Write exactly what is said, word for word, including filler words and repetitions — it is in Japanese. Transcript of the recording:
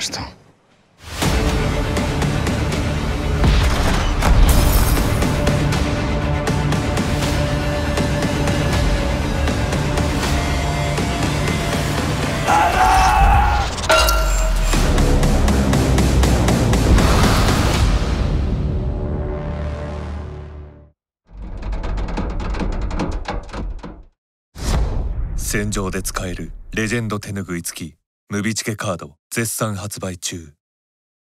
した。 戦場で使えるレジェンド手ぬぐい付きムビチケカード絶賛発売中。